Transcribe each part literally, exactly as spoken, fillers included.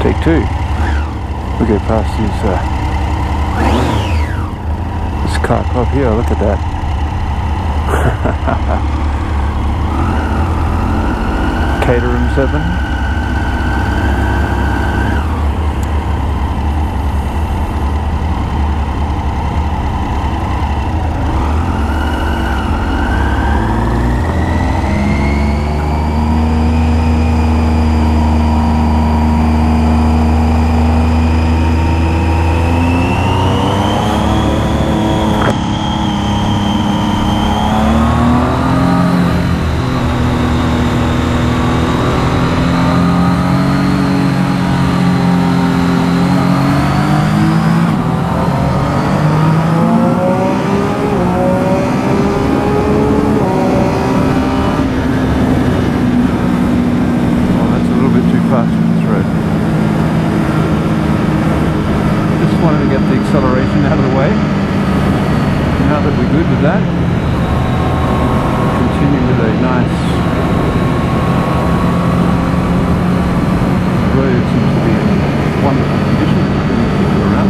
Take two. We go past these, uh, this car club here, look at that. Caterham seven. Acceleration out of the way. Now that we're good with that, continue with a nice road. Seems to be in wonderful condition. Bringing people around.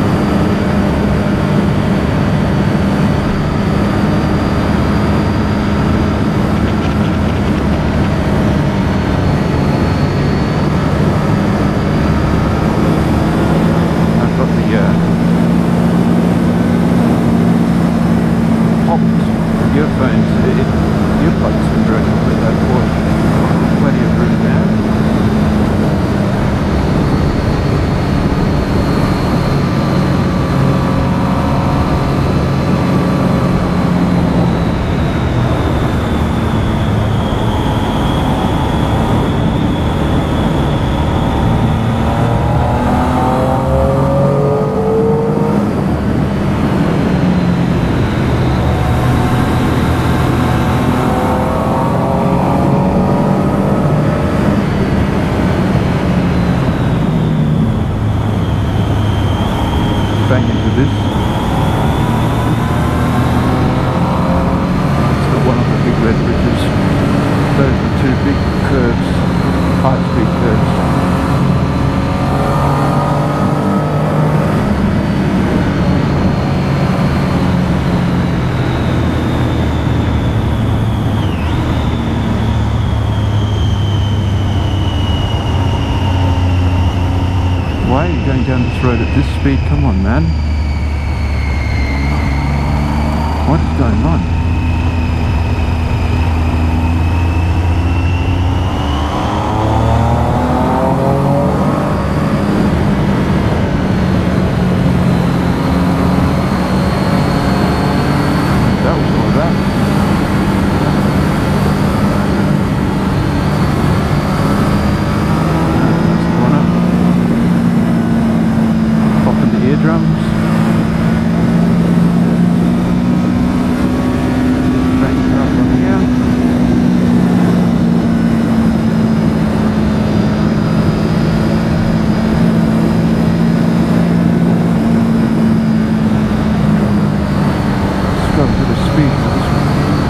I've got the uh, earphones, it, earplugs in direction with that port. Plenty of room there. Bang into this. It's got one of the big red bridges. Those are two big curves, high speed curves. Why are you going down this road at this speed? Come on, man. What is going on? That was all that. Eardrums. Back up on here. Just got a bit of speed for this one.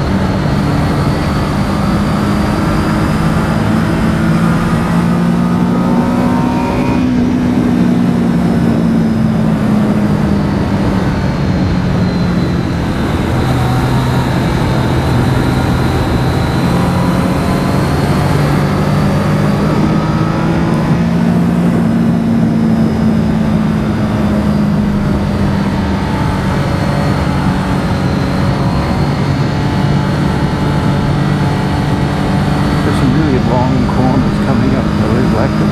Long corners coming up, I really like them.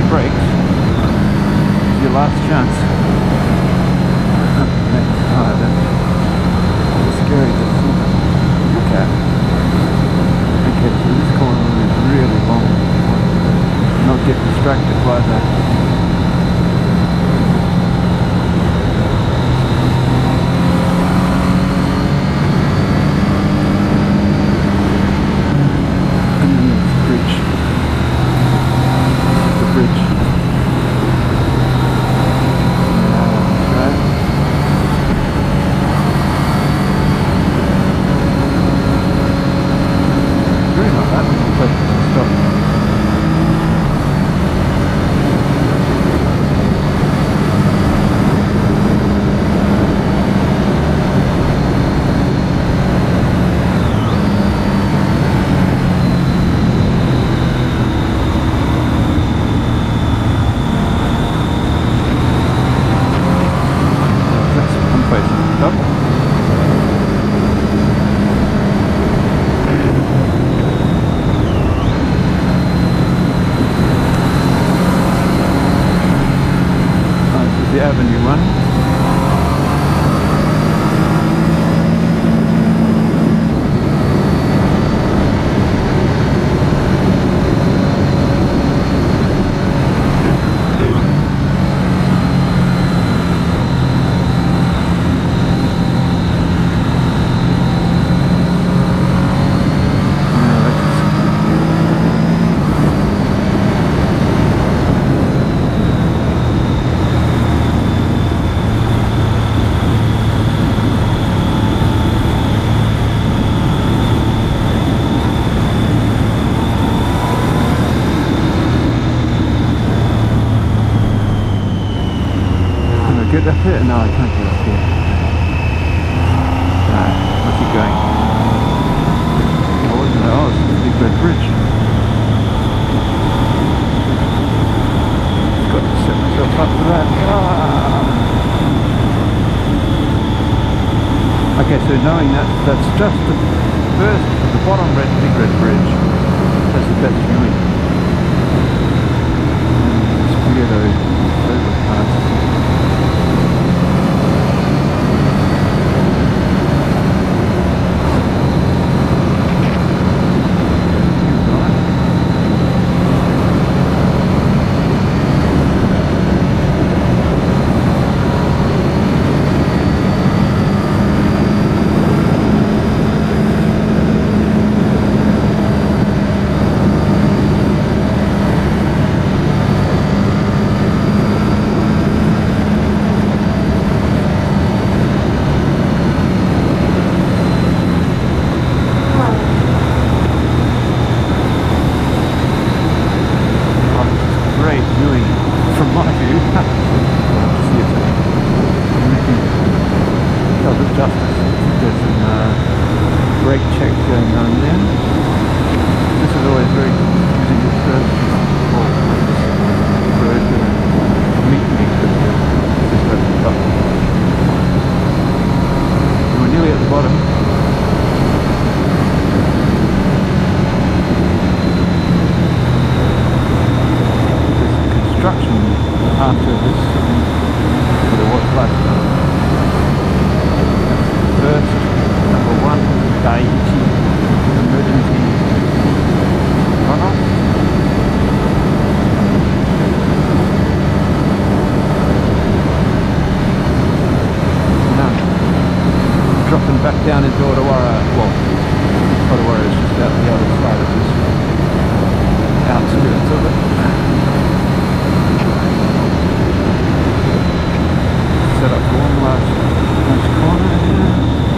brakes, it's your last chance. Oh, that's scary to look at. Okay, so this corner is really long. Not get distracted by that. The Avenue one. Get up here? No, I can't get up here. Nah, what's he going? Oh, isn't it? Oh, it's a big red bridge. Got to set myself up for that. Ah. Okay, so knowing that, that's just the first, the bottom red, big red bridge. That's the best viewing. And it's weirdo overpass. Back down into Ottawara. Well, Ottawara is just out the other side of this outskirts of it. Set up one last, last corner here.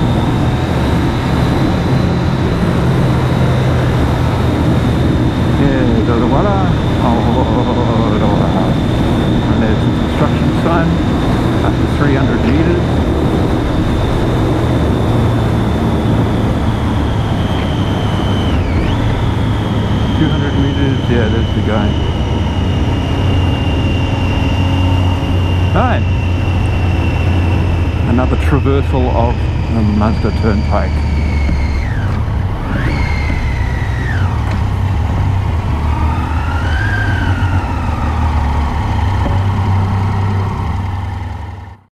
Yeah, Ottawara. Oh, Ottawara. And there's a construction sign after three hundred meters. two hundred meters, yeah, there's the guy. Hi! Another traversal of the Mazda Turnpike.